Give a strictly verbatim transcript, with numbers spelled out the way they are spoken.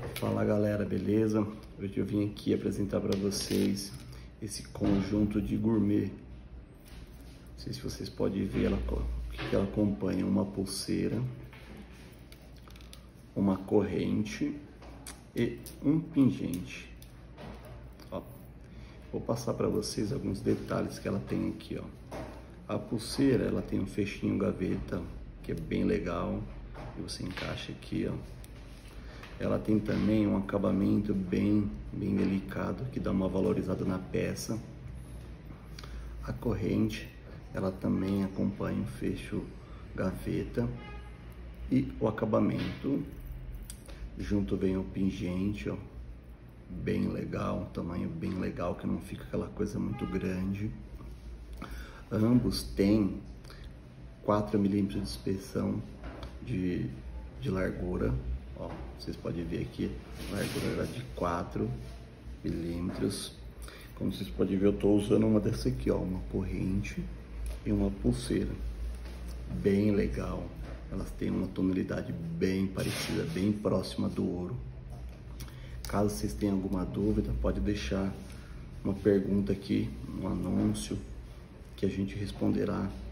Fala galera, beleza? Hoje eu vim aqui apresentar para vocês esse conjunto de gourmet. Não sei se vocês podem ver ela, o que ela acompanha: uma pulseira, uma corrente e um pingente. Ó, vou passar para vocês alguns detalhes que ela tem aqui, ó. A pulseira, ela tem um fechinho gaveta, que é bem legal, e você encaixa aqui, ó. Ela tem também um acabamento bem, bem delicado, que dá uma valorizada na peça. A corrente, ela também acompanha o fecho gaveta e o acabamento. Junto vem o pingente, ó, bem legal, um tamanho bem legal, que não fica aquela coisa muito grande. Ambos têm quatro milímetros de espessão de, de largura. Ó, vocês podem ver aqui, a largura era de quatro milímetros. Como vocês podem ver, eu estou usando uma dessa aqui, ó, uma corrente e uma pulseira. Bem legal. Elas têm uma tonalidade bem parecida, bem próxima do ouro. Caso vocês tenham alguma dúvida, pode deixar uma pergunta aqui, um anúncio, que a gente responderá